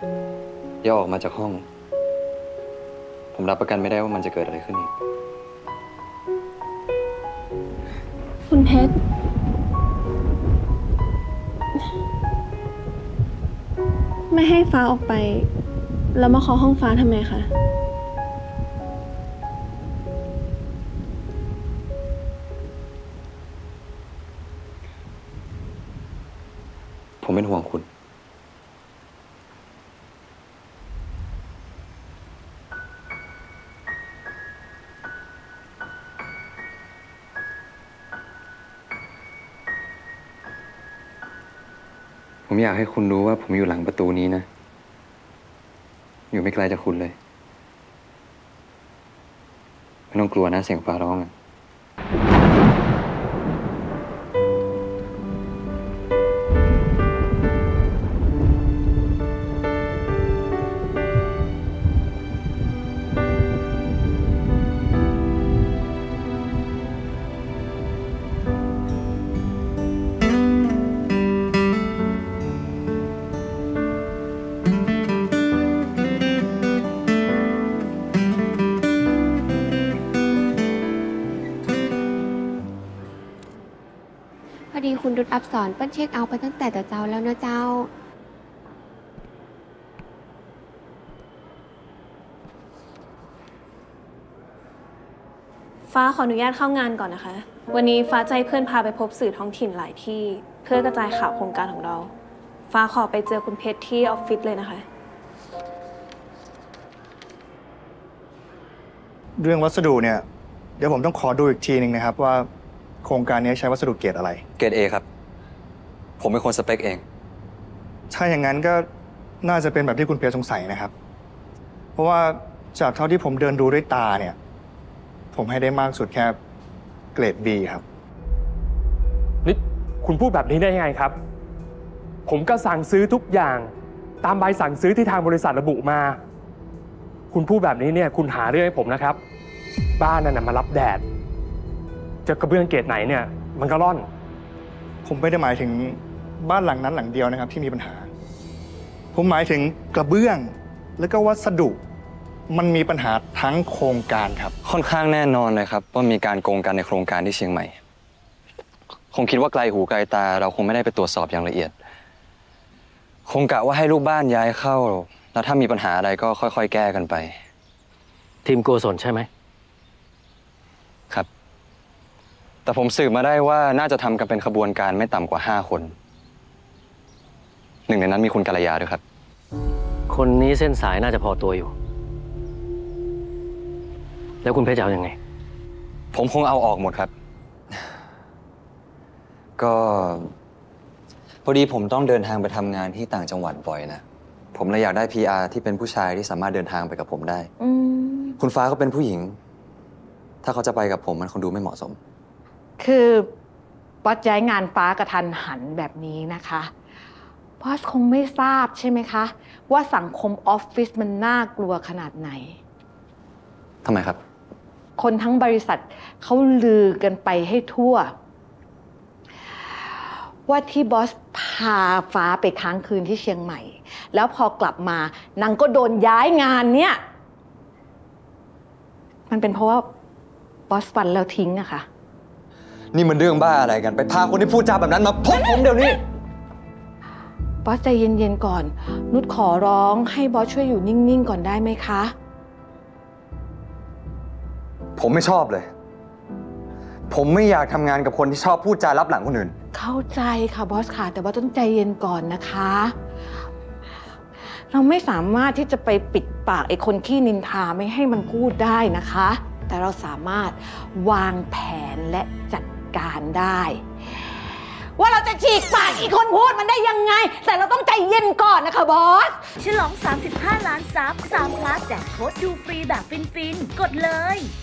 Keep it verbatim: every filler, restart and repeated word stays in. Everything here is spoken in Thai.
อย่าออกมาจากห้องผมรับประกันไม่ได้ว่ามันจะเกิดอะไรขึ้นอีกคุณเพชรไม่ให้ฟ้าออกไปแล้วมาเคาะห้องฟ้าทำไมคะผมเป็นห่วงคุณผมอยากให้คุณรู้ว่าผมอยู่หลังประตูนี้นะอยู่ไม่ไกลจากคุณเลยไม่ต้องกลัวนะเสียงฟ้าร้องอะพอดีคุณดุจอับสอนเปิ้ลเช็คเอาท์ไปตั้งแต่แต่เจ้าแล้วนะเจ้าฟ้าขออนุญาตเข้างานก่อนนะคะวันนี้ฟ้าใจเพื่อนพาไปพบสื่อท้องถิ่นหลายที่เพื่อกระจายข่าวโครงการของเราฟ้าขอไปเจอคุณเพชรที่ออฟฟิศเลยนะคะเรื่องวัสดุเนี่ยเดี๋ยวผมต้องขอดูอีกทีหนึ่งนะครับว่าโครงการนี้ใช้วัสดุเกรดอะไรเกรด เอ ครับผมเป็นคนสเปคเองถ้าอย่างนั้นก็น่าจะเป็นแบบที่คุณเพียรสงสัยนะครับเพราะว่าจากเท่าที่ผมเดินดูด้วยตาเนี่ยผมให้ได้มากสุดแค่เกรด บี ครับนี่คุณพูดแบบนี้ได้ยังไงครับผมก็สั่งซื้อทุกอย่างตามใบสั่งซื้อที่ทางบริษัทระบุมาคุณพูดแบบนี้เนี่ยคุณหาเรื่องให้ผมนะครับบ้านนั่นน่ะมารับแดดจะกระเบื้องเกรดไหนเนี่ยมันก็ร่อนผมไม่ได้หมายถึงบ้านหลังนั้นหลังเดียวนะครับที่มีปัญหาผมหมายถึงกระเบื้องแล้วก็วัสดุมันมีปัญหาทั้งโครงการครับค่อนข้างแน่นอนเลยครับว่ามีการโกงกันในโครงการที่เชียงใหม่คงคิดว่าไกลหูไกลตาเราคงไม่ได้ไปตรวจสอบอย่างละเอียดคงกะว่าให้ลูกบ้านย้ายเข้าแล้วถ้ามีปัญหาอะไรก็ค่อยๆแก้กันไปทีมโกศลใช่ไหมครับแต่ผมสืบมาได้ว่าน่าจะทำกันเป็นขบวนการไม่ต่ำกว่าห้าคนหนึ่งในนั้นมีคุณกัลยาด้วยครับคนนี้เส้นสายน่าจะพอตัวอยู่แล้วคุณเพชรจะเอายังไงผมคงเอาออกหมดครับก็พอดีผมต้องเดินทางไปทำงานที่ต่างจังหวัดบ่อยนะผมเลยอยากได้ พี อาร์ ที่เป็นผู้ชายที่สามารถเดินทางไปกับผมได้คุณฟ้าก็เป็นผู้หญิงถ้าเขาจะไปกับผมมันคงดูไม่เหมาะสมคือบอสย้ายงานฟ้ากระทันหันแบบนี้นะคะบอสคงไม่ทราบใช่ไหมคะว่าสังคมออฟฟิศมันน่ากลัวขนาดไหนทำไมครับคนทั้งบริษัทเขาลือกันไปให้ทั่วว่าที่บอสพาฟ้าไปค้างคืนที่เชียงใหม่แล้วพอกลับมานางก็โดนย้ายงานเนี่ยมันเป็นเพราะว่าบอสฟันแล้วทิ้งอะค่ะนี่มันเรื่องบ้าอะไรกันไปพาคนที่พูดจาแบบนั้นมาพบผมเดี๋ยวนี้บอสใจเย็นๆก่อนนุชขอร้องให้บอสช่วยอยู่นิ่งๆก่อนได้ไหมคะผมไม่ชอบเลยผมไม่อยากทำงานกับคนที่ชอบพูดจาลับหลังคนอื่นเข้าใจค่ะบอสค่ะแต่ว่าต้องใจเย็นก่อนนะคะเราไม่สามารถที่จะไปปิดปากไอ้คนขี้นินทาไม่ให้มันพูดได้นะคะแต่เราสามารถวางแผนและจัดการได้ว่าเราจะฉีกปากอีกคนพูดมันได้ยังไงแต่เราต้องใจเย็นก่อนนะคะบอสฉลองสามสิบห้าล้านซับสามพลัสแจกโค้ดดูฟรีแบบฟินๆกดเลย